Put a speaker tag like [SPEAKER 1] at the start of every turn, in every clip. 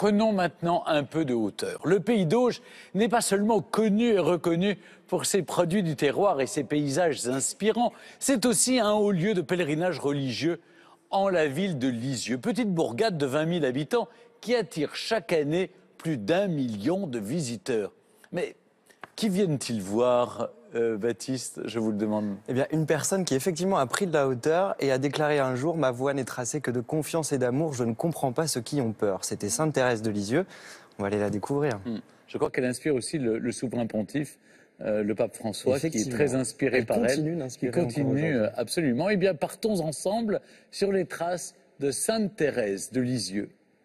[SPEAKER 1] Prenons maintenant un peu de hauteur. Le Pays d'Auge n'est pas seulement connu et reconnu pour ses produits du terroir et ses paysages inspirants, c'est aussi un haut lieu de pèlerinage religieux en la ville de Lisieux, petite bourgade de 20 000 habitants qui attire chaque année plus d'1 million de visiteurs. Mais qui viennent-ils voir, Baptiste, je vous le demande?
[SPEAKER 2] Eh bien, une personne qui effectivement a pris de la hauteur et a déclaré un jour « Ma voix n'est tracée que de confiance et d'amour, je ne comprends pas ceux qui ont peur ». C'était Sainte Thérèse de Lisieux. On va aller la découvrir.
[SPEAKER 1] Je crois qu'elle inspire aussi le souverain pontife, le pape François, qui est très inspiré par elle. Qui continue absolument. Eh bien, partons ensemble sur les traces de Sainte Thérèse de Lisieux.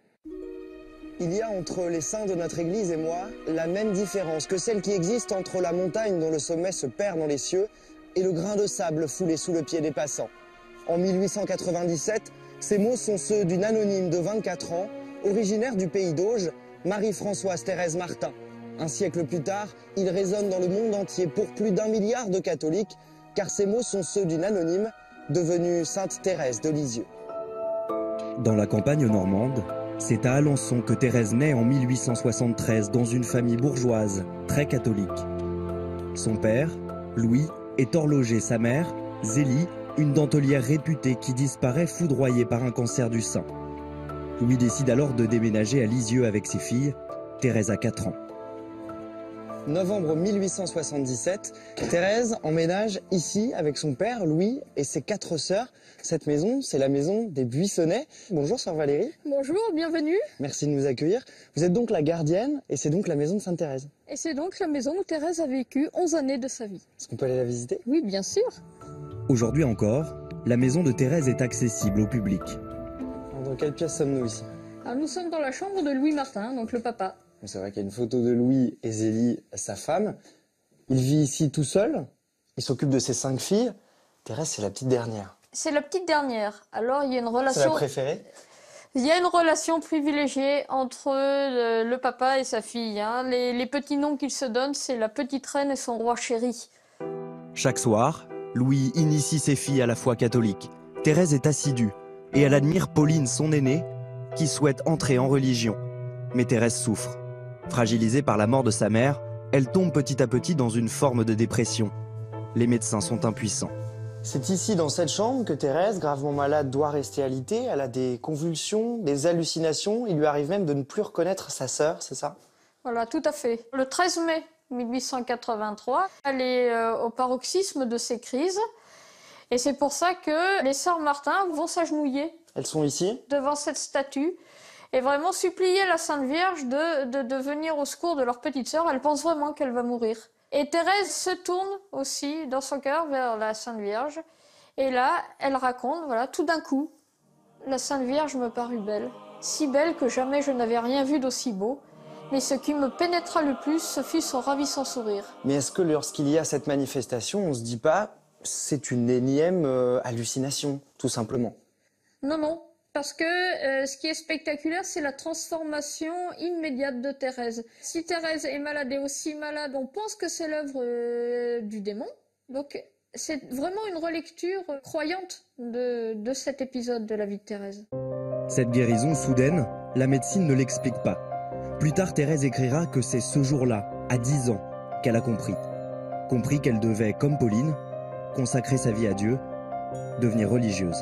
[SPEAKER 3] Il y a entre les saints de notre Église et moi la même différence que celle qui existe entre la montagne dont le sommet se perd dans les cieux et le grain de sable foulé sous le pied des passants. En 1897, ces mots sont ceux d'une anonyme de 24 ans, originaire du Pays d'Auge, Marie-Françoise Thérèse Martin. Un siècle plus tard, ils résonnent dans le monde entier pour plus d'1 milliard de catholiques, car ces mots sont ceux d'une anonyme devenue Sainte Thérèse de Lisieux.
[SPEAKER 4] Dans la campagne normande, c'est à Alençon que Thérèse naît en 1873 dans une famille bourgeoise, très catholique. Son père, Louis, est horloger, sa mère, Zélie, une dentelière réputée qui disparaît foudroyée par un cancer du sein. Louis décide alors de déménager à Lisieux avec ses filles. Thérèse a 4 ans.
[SPEAKER 3] Novembre 1877, Thérèse emménage ici avec son père, Louis, et ses 4 sœurs. Cette maison, c'est la maison des Buissonnets. Bonjour, sœur Valérie.
[SPEAKER 5] Bonjour, bienvenue.
[SPEAKER 3] Merci de nous accueillir. Vous êtes donc la gardienne, et c'est donc la maison de Sainte Thérèse.
[SPEAKER 5] Et c'est donc la maison où Thérèse a vécu 11 années de sa vie.
[SPEAKER 3] Est-ce qu'on peut aller la visiter?
[SPEAKER 5] Oui, bien sûr.
[SPEAKER 4] Aujourd'hui encore, la maison de Thérèse est accessible au public.
[SPEAKER 3] Dans quelle pièce sommes-nous ici?
[SPEAKER 5] Alors, nous sommes dans la chambre de Louis Martin, donc le papa.
[SPEAKER 3] C'est vrai qu'il y a une photo de Louis et Zélie, sa femme. Il vit ici tout seul. Il s'occupe de ses 5 filles. Thérèse, c'est la petite dernière.
[SPEAKER 5] C'est la petite dernière. Alors, il y a une relation...
[SPEAKER 3] C'est la préférée?
[SPEAKER 5] Il y a une relation privilégiée entre le papa et sa fille. Hein. Les petits noms qu'ils se donnent, c'est la petite reine et son roi chéri.
[SPEAKER 4] Chaque soir, Louis initie ses filles à la foi catholique. Thérèse est assidue et elle admire Pauline, son aînée, qui souhaite entrer en religion. Mais Thérèse souffre. Fragilisée par la mort de sa mère, elle tombe petit à petit dans une forme de dépression. Les médecins sont impuissants.
[SPEAKER 3] C'est ici, dans cette chambre, que Thérèse, gravement malade, doit rester alitée. Elle a des convulsions, des hallucinations. Il lui arrive même de ne plus reconnaître sa sœur, c'est ça?
[SPEAKER 5] Voilà, tout à fait. Le 13 mai 1883, elle est au paroxysme de ses crises. Et c'est pour ça que les sœurs Martin vont s'agenouiller.
[SPEAKER 3] Elles sont ici?
[SPEAKER 5] Devant cette statue. Et vraiment supplier la Sainte Vierge de venir au secours de leur petite sœur. Elle pense vraiment qu'elle va mourir. Et Thérèse se tourne aussi dans son cœur vers la Sainte Vierge. Et là, elle raconte, voilà, tout d'un coup, la Sainte Vierge me parut belle. Si belle que jamais je n'avais rien vu d'aussi beau. Mais ce qui me pénétra le plus, ce fut son ravissant sourire.
[SPEAKER 3] Mais est-ce que lorsqu'il y a cette manifestation, on ne se dit pas c'est une énième hallucination, tout simplement?
[SPEAKER 5] Non, non. Parce que ce qui est spectaculaire, c'est la transformation immédiate de Thérèse. Si Thérèse est malade et aussi malade, on pense que c'est l'œuvre du démon. Donc c'est vraiment une relecture croyante de cet épisode de la vie de Thérèse.
[SPEAKER 4] Cette guérison soudaine, la médecine ne l'explique pas. Plus tard, Thérèse écrira que c'est ce jour-là, à 10 ans, qu'elle a compris. Compris qu'elle devait, comme Pauline, consacrer sa vie à Dieu, devenir religieuse.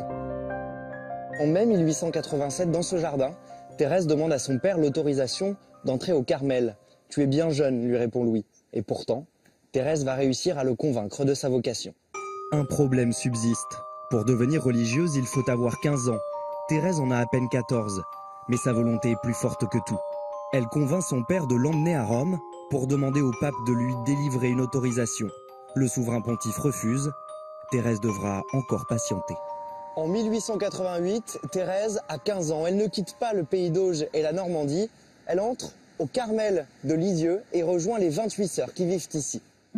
[SPEAKER 3] En mai 1887, dans ce jardin, Thérèse demande à son père l'autorisation d'entrer au Carmel. « Tu es bien jeune », lui répond Louis. Et pourtant, Thérèse va réussir à le convaincre de sa vocation.
[SPEAKER 4] Un problème subsiste. Pour devenir religieuse, il faut avoir 15 ans. Thérèse en a à peine 14, mais sa volonté est plus forte que tout. Elle convainc son père de l'emmener à Rome pour demander au pape de lui délivrer une autorisation. Le souverain pontife refuse. Thérèse devra encore patienter.
[SPEAKER 3] En 1888, Thérèse a 15 ans. Elle ne quitte pas le Pays d'Auge et la Normandie. Elle entre au Carmel de Lisieux et rejoint les 28 sœurs qui vivent ici.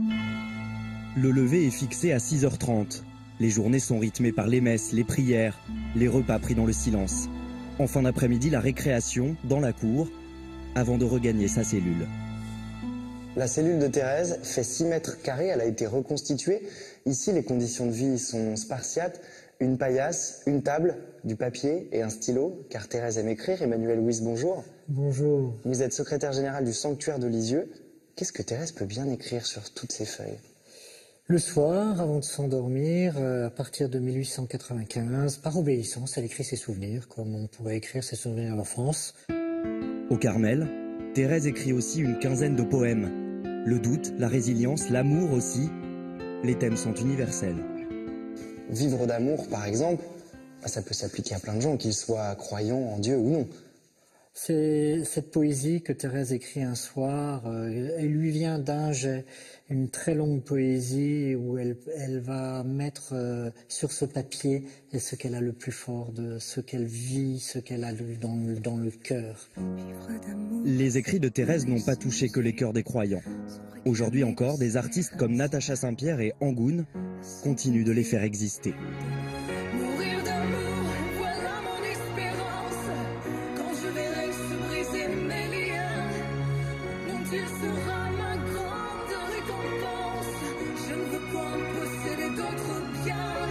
[SPEAKER 4] Le lever est fixé à 6h30. Les journées sont rythmées par les messes, les prières, les repas pris dans le silence. En fin d'après-midi, la récréation dans la cour, avant de regagner sa cellule.
[SPEAKER 3] La cellule de Thérèse fait 6 mètres carrés. Elle a été reconstituée. Ici, les conditions de vie sont spartiates. Une paillasse, une table, du papier et un stylo, car Thérèse aime écrire. Emmanuel Wyss, bonjour.
[SPEAKER 6] Bonjour.
[SPEAKER 3] Vous êtes secrétaire général du sanctuaire de Lisieux. Qu'est-ce que Thérèse peut bien écrire sur toutes ces feuilles?
[SPEAKER 6] Le soir, avant de s'endormir, à partir de 1895, par obéissance, elle écrit ses souvenirs, comme on pourrait écrire ses souvenirs à l'enfance.
[SPEAKER 4] Au Carmel, Thérèse écrit aussi une quinzaine de poèmes. Le doute, la résilience, l'amour aussi. Les thèmes sont universels.
[SPEAKER 3] Vivre d'amour, par exemple, ça peut s'appliquer à plein de gens, qu'ils soient croyants en Dieu ou non.
[SPEAKER 6] C'est cette poésie que Thérèse écrit un soir. Elle lui vient d'un jet, une très longue poésie où elle va mettre sur ce papier ce qu'elle a le plus fort, de ce qu'elle vit, ce qu'elle a dans le cœur.
[SPEAKER 4] Les écrits de Thérèse n'ont pas touché que les cœurs des croyants. Aujourd'hui encore, des artistes comme Natacha Saint-Pierre et Angoune continuent de les faire exister.
[SPEAKER 7] Mourir d'amour, voilà mon espérance. Quand je verrai se briser mes liens, mon Dieu sera ma grande récompense. Je ne veux point posséder d'autres biens.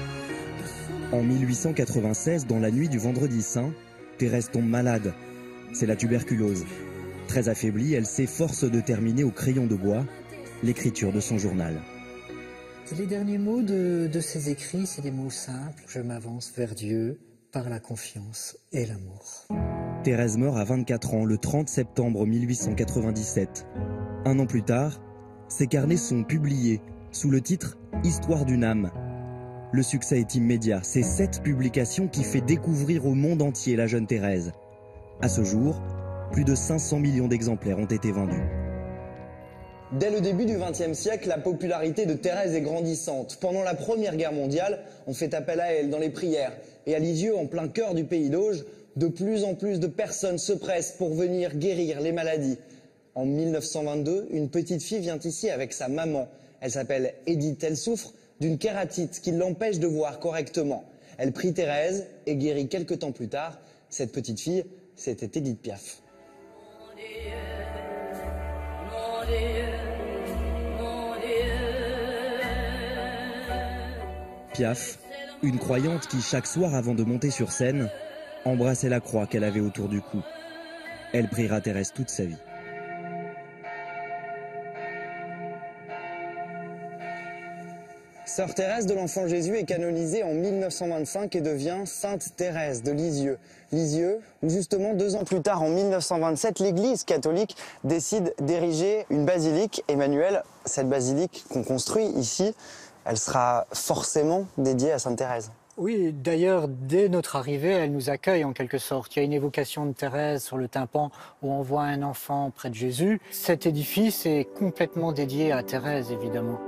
[SPEAKER 4] En 1896, dans la nuit du vendredi saint, Thérèse tombe malade. C'est la tuberculose. Très affaiblie, elle s'efforce de terminer au crayon de bois l'écriture de son journal.
[SPEAKER 6] Et les derniers mots de ses écrits, c'est des mots simples. Je m'avance vers Dieu par la confiance et l'amour.
[SPEAKER 4] Thérèse meurt à 24 ans le 30 septembre 1897. Un an plus tard, ses carnets sont publiés sous le titre « Histoire d'une âme ». Le succès est immédiat. C'est cette publication qui fait découvrir au monde entier la jeune Thérèse. À ce jour, plus de 500 millions d'exemplaires ont été vendus.
[SPEAKER 3] Dès le début du XXe siècle, la popularité de Thérèse est grandissante. Pendant la Première Guerre mondiale, on fait appel à elle dans les prières. Et à Lisieux, en plein cœur du pays d'Auge, de plus en plus de personnes se pressent pour venir guérir les maladies. En 1922, une petite fille vient ici avec sa maman. Elle s'appelle Edith, elle souffre d'une kératite qui l'empêche de voir correctement. Elle prie Thérèse et guérit quelques temps plus tard. Cette petite fille, c'était Edith Piaf.
[SPEAKER 4] Piaf, une croyante qui, chaque soir avant de monter sur scène, embrassait la croix qu'elle avait autour du cou. Elle priera Thérèse toute sa vie.
[SPEAKER 3] Sœur Thérèse de l'Enfant Jésus est canonisée en 1925 et devient Sainte Thérèse de Lisieux. Lisieux, où justement 2 ans plus tard, en 1927, l'Église catholique décide d'ériger une basilique. Emmanuel, cette basilique qu'on construit ici, elle sera forcément dédiée à Sainte Thérèse.
[SPEAKER 6] Oui, d'ailleurs, dès notre arrivée, elle nous accueille en quelque sorte. Il y a une évocation de Thérèse sur le tympan où on voit un enfant près de Jésus. Cet édifice est complètement dédié à Thérèse, évidemment.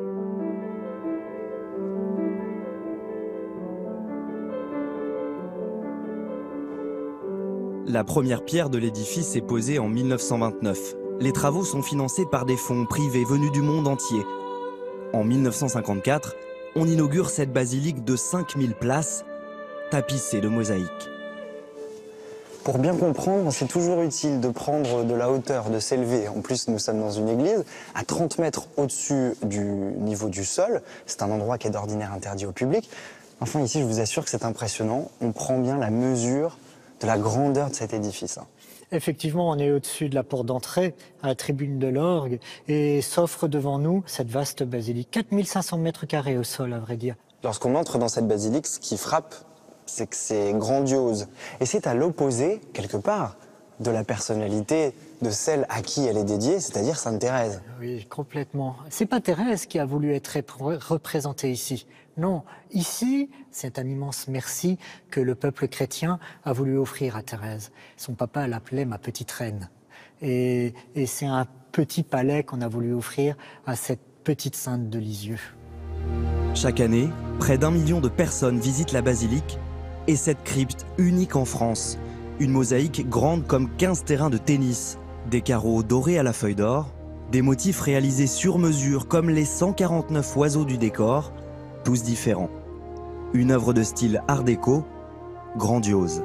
[SPEAKER 4] La première pierre de l'édifice est posée en 1929. Les travaux sont financés par des fonds privés venus du monde entier. En 1954, on inaugure cette basilique de 5000 places, tapissée de mosaïques.
[SPEAKER 3] Pour bien comprendre, c'est toujours utile de prendre de la hauteur, de s'élever. En plus, nous sommes dans une église à 30 mètres au-dessus du niveau du sol. C'est un endroit qui est d'ordinaire interdit au public. Enfin, ici, je vous assure que c'est impressionnant. On prend bien la mesure de la grandeur de cet édifice.
[SPEAKER 6] Effectivement, on est au-dessus de la porte d'entrée, à la tribune de l'orgue, et s'offre devant nous cette vaste basilique. 4500 mètres carrés au sol, à vrai dire.
[SPEAKER 3] Lorsqu'on entre dans cette basilique, ce qui frappe, c'est que c'est grandiose. Et c'est à l'opposé, quelque part, de la personnalité de celle à qui elle est dédiée, c'est-à-dire Sainte Thérèse.
[SPEAKER 6] Oui, complètement. C'est pas Thérèse qui a voulu être représentée ici. Non, ici, c'est un immense merci que le peuple chrétien a voulu offrir à Thérèse. Son papa l'appelait ma petite reine. Et c'est un petit palais qu'on a voulu offrir à cette petite sainte de Lisieux.
[SPEAKER 4] Chaque année, près d'1 million de personnes visitent la basilique et cette crypte unique en France. Une mosaïque grande comme 15 terrains de tennis, des carreaux dorés à la feuille d'or, des motifs réalisés sur mesure comme les 149 oiseaux du décor, tous différents. Une œuvre de style art déco, grandiose.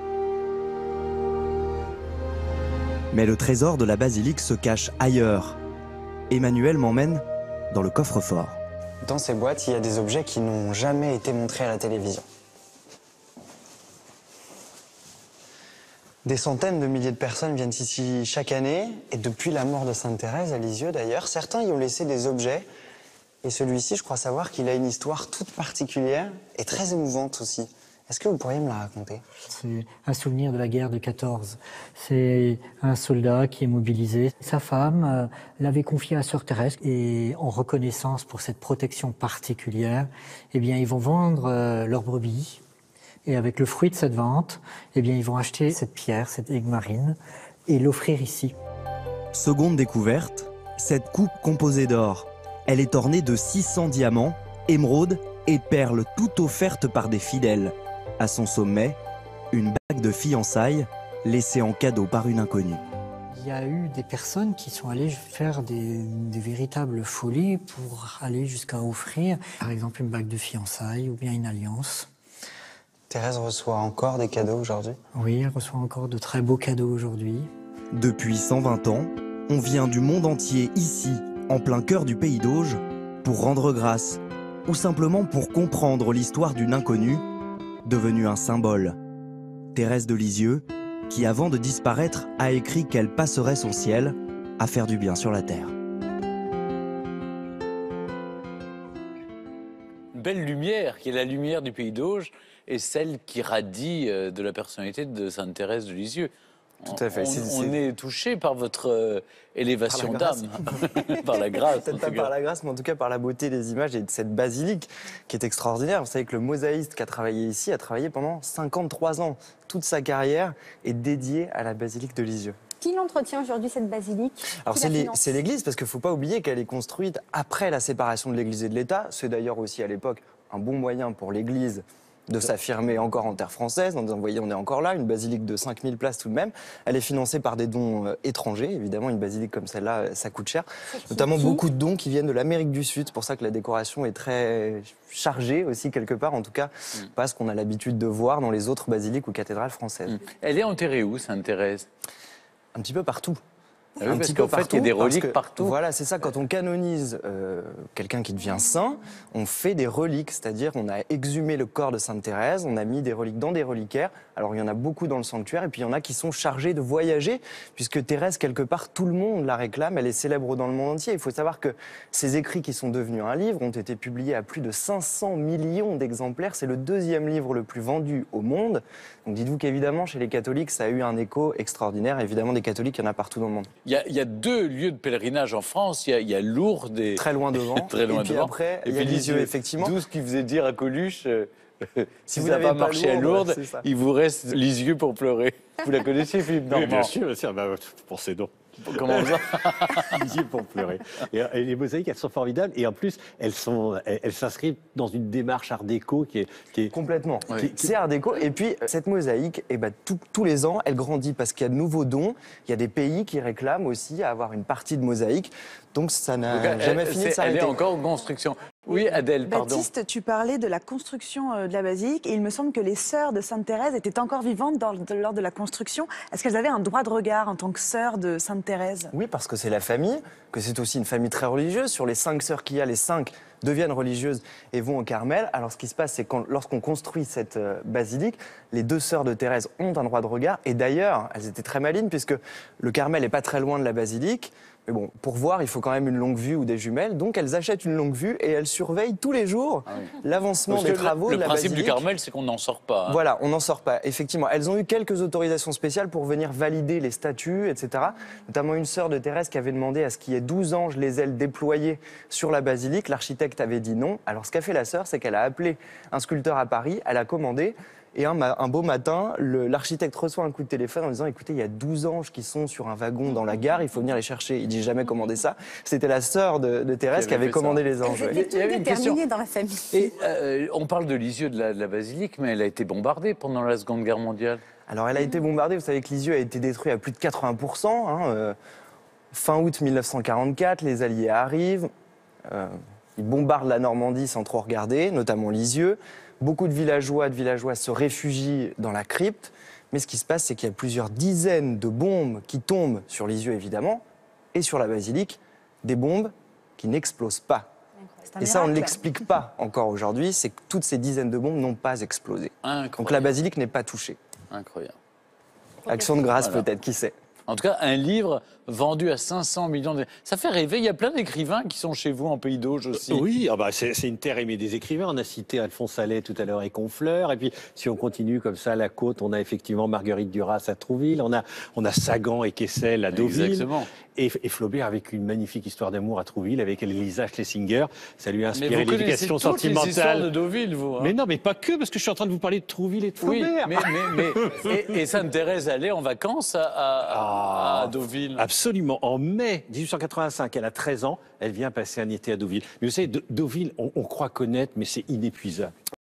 [SPEAKER 4] Mais le trésor de la basilique se cache ailleurs. Emmanuel m'emmène dans le coffre-fort.
[SPEAKER 3] Dans ces boîtes, il y a des objets qui n'ont jamais été montrés à la télévision.
[SPEAKER 2] Des centaines de milliers de personnes viennent ici chaque année, et depuis la mort de Sainte Thérèse à Lisieux d'ailleurs, certains y ont laissé des objets. Et celui-ci, je crois savoir qu'il a une histoire toute particulière et très émouvante aussi. Est-ce que vous pourriez me la raconter?
[SPEAKER 6] C'est un souvenir de la guerre de 14. C'est un soldat qui est mobilisé. Sa femme l'avait confié à Sœur Thérèse et en reconnaissance pour cette protection particulière, eh bien, ils vont vendre leurs brebis et avec le fruit de cette vente, eh bien, ils vont acheter cette pierre, cette aigue marine et l'offrir ici.
[SPEAKER 4] Seconde découverte, cette coupe composée d'or. Elle est ornée de 600 diamants, émeraudes et perles, toutes offertes par des fidèles. À son sommet, une bague de fiançailles laissée en cadeau par une inconnue.
[SPEAKER 6] Il y a eu des personnes qui sont allées faire des véritables folies pour aller jusqu'à offrir, par exemple, une bague de fiançailles ou bien une alliance.
[SPEAKER 2] Thérèse reçoit encore des cadeaux aujourd'hui?
[SPEAKER 6] Oui, elle reçoit encore de très beaux cadeaux aujourd'hui.
[SPEAKER 4] Depuis 120 ans, on vient du monde entier ici, en plein cœur du pays d'Auge, pour rendre grâce, ou simplement pour comprendre l'histoire d'une inconnue, devenue un symbole. Thérèse de Lisieux, qui avant de disparaître a écrit qu'elle passerait son ciel à faire du bien sur la terre.
[SPEAKER 1] Une belle lumière, qui est la lumière du pays d'Auge, et celle qui radie de la personnalité de Sainte Thérèse de Lisieux.
[SPEAKER 2] Tout à fait.
[SPEAKER 1] On est touché par votre élévation d'âme, par la grâce.
[SPEAKER 2] Peut-être pas par la grâce, mais en tout cas par la beauté des images et de cette basilique qui est extraordinaire. Vous savez que le mosaïste qui a travaillé ici a travaillé pendant 53 ans. Toute sa carrière est dédiée à la basilique de Lisieux.
[SPEAKER 8] Qui l'entretient aujourd'hui, cette basilique?
[SPEAKER 2] Alors c'est l'Église, parce qu'il ne faut pas oublier qu'elle est construite après la séparation de l'Église et de l'État. C'est d'ailleurs aussi à l'époque un bon moyen pour l'Église de s'affirmer encore en terre française, en disant, vous voyez, on est encore là, une basilique de 5000 places tout de même. Elle est financée par des dons étrangers, évidemment, une basilique comme celle-là, ça coûte cher. Notamment beaucoup de dons qui viennent de l'Amérique du Sud, c'est pour ça que la décoration est très chargée aussi, quelque part, en tout cas, pas ce qu'on a l'habitude de voir dans les autres basiliques ou cathédrales françaises.
[SPEAKER 1] Elle est enterrée où, Sainte Thérèse?
[SPEAKER 2] Un petit peu partout.
[SPEAKER 1] Ah oui, parce qu'en fait, il y a des reliques partout.
[SPEAKER 2] Voilà, c'est ça. Quand on canonise quelqu'un qui devient saint, on fait des reliques. C'est-à-dire, on a exhumé le corps de Sainte Thérèse, on a mis des reliques dans des reliquaires. Alors, il y en a beaucoup dans le sanctuaire, et puis il y en a qui sont chargés de voyager, puisque Thérèse, quelque part, tout le monde la réclame. Elle est célèbre dans le monde entier. Il faut savoir que ces écrits qui sont devenus un livre ont été publiés à plus de 500 millions d'exemplaires. C'est le deuxième livre le plus vendu au monde. Donc, dites-vous qu'évidemment, chez les catholiques, ça a eu un écho extraordinaire. Évidemment, des catholiques, il y en a partout dans le monde.
[SPEAKER 1] Il y a deux lieux de pèlerinage en France. Il y a Lourdes et...
[SPEAKER 2] Très loin devant.
[SPEAKER 1] Très loin
[SPEAKER 2] et puis
[SPEAKER 1] devant.
[SPEAKER 2] après, il y a Lisieux, effectivement.
[SPEAKER 1] D'où ce qui faisait dire à Coluche, si
[SPEAKER 2] vous
[SPEAKER 1] ça n'a
[SPEAKER 2] n'avez
[SPEAKER 1] pas
[SPEAKER 2] pas
[SPEAKER 1] marché à
[SPEAKER 2] Lourdes,
[SPEAKER 1] Lourdes, il vous reste Lisieux pour pleurer. Vous la connaissez, Philippe
[SPEAKER 9] Oui,
[SPEAKER 1] Normand?
[SPEAKER 9] bien sûr, pour ces dons.
[SPEAKER 1] Comment ça?
[SPEAKER 9] Lisieux pour pleurer. Et les mosaïques, elles sont formidables. Et en plus, elles s'inscrivent dans une démarche art déco qui est...
[SPEAKER 2] Complètement.
[SPEAKER 1] Oui.
[SPEAKER 2] C'est art déco. Et puis, cette mosaïque, tous les ans, elle grandit parce qu'il y a de nouveaux dons. Il y a des pays qui réclament aussi à avoir une partie de mosaïque. Donc, ça n'a jamais fini de s'arrêter.
[SPEAKER 1] Elle est encore en construction. Oui, Adèle, pardon.
[SPEAKER 10] Baptiste, tu parlais de la construction de la basilique et il me semble que les sœurs de Sainte Thérèse étaient encore vivantes lors de la construction. Est-ce qu'elles avaient un droit de regard en tant que sœurs de Sainte Thérèse?
[SPEAKER 2] Oui, parce que c'est la famille, que c'est aussi une famille très religieuse. Sur les 5 sœurs qu'il y a, les 5 deviennent religieuses et vont au Carmel. Alors ce qui se passe, c'est que lorsqu'on construit cette basilique, les 2 sœurs de Thérèse ont un droit de regard. Et d'ailleurs, elles étaient très malines puisque le Carmel n'est pas très loin de la basilique. Mais bon, pour voir, il faut quand même une longue vue ou des jumelles. Donc elles achètent une longue vue et elles surveillent tous les jours l'avancement des travaux de la basilique.
[SPEAKER 1] Le principe du Carmel, c'est qu'on n'en sort pas. Hein.
[SPEAKER 2] Voilà, on n'en sort pas, effectivement. Elles ont eu quelques autorisations spéciales pour venir valider les statues, etc. Notamment une sœur de Thérèse qui avait demandé à ce qu'il y ait 12 anges les ailes déployées sur la basilique. L'architecte avait dit non. Alors ce qu'a fait la sœur, c'est qu'elle a appelé un sculpteur à Paris, elle a commandé. Et un beau matin, l'architecte reçoit un coup de téléphone en disant « Écoutez, il y a 12 anges qui sont sur un wagon dans la gare, il faut venir les chercher. » Il dit « J'ai jamais commandé ça. » C'était la sœur de Thérèse qui avait commandé les anges.
[SPEAKER 8] Elles étaient toutes déterminées dans la famille.
[SPEAKER 1] Et on parle de Lisieux, de la basilique, mais elle a été bombardée pendant la Seconde Guerre mondiale.
[SPEAKER 2] Alors elle a été bombardée, vous savez que Lisieux a été détruit à plus de 80%. Fin août 1944, les Alliés arrivent, ils bombardent la Normandie sans trop regarder, notamment Lisieux. Beaucoup de villageois se réfugient dans la crypte. Mais ce qui se passe, c'est qu'il y a plusieurs dizaines de bombes qui tombent sur Lisieux, évidemment, et sur la basilique, des bombes qui n'explosent pas. Et ça, on ne l'explique pas encore aujourd'hui, c'est que toutes ces dizaines de bombes n'ont pas explosé.
[SPEAKER 1] Incroyable.
[SPEAKER 2] Donc la basilique n'est pas touchée.
[SPEAKER 1] Incroyable.
[SPEAKER 2] Action de grâce
[SPEAKER 1] Voilà.
[SPEAKER 2] peut-être, qui sait.
[SPEAKER 1] En tout cas, un livre vendu à 500 millions de... Ça fait rêver. Il y a plein d'écrivains qui sont chez vous en Pays d'Auge aussi.
[SPEAKER 9] Oui, c'est une terre aimée des écrivains. On a cité Alphonse Allais tout à l'heure et Confleur. Et puis, si on continue comme ça, la côte, on a effectivement Marguerite Duras à Trouville. On a Sagan et Kessel à Deauville.
[SPEAKER 1] Exactement.
[SPEAKER 9] Et Flaubert avec une magnifique histoire d'amour à Trouville avec Elisa Schlesinger. Ça lui a
[SPEAKER 1] Mais
[SPEAKER 9] inspiré
[SPEAKER 1] vous connaissez
[SPEAKER 9] l'éducation
[SPEAKER 1] toutes les histoires de
[SPEAKER 9] sentimentale.
[SPEAKER 1] Deauville, vous. Hein.
[SPEAKER 9] Mais non, mais pas que, parce que je suis en train de vous parler de Trouville et de
[SPEAKER 1] Oui,
[SPEAKER 9] Flaubert.
[SPEAKER 1] et Sainte-Thérèse allait en vacances à Deauville.
[SPEAKER 9] Absolument. En mai 1885, elle a 13 ans, elle vient passer un été à Deauville. Mais vous savez, Deauville, on croit connaître, mais c'est inépuisable.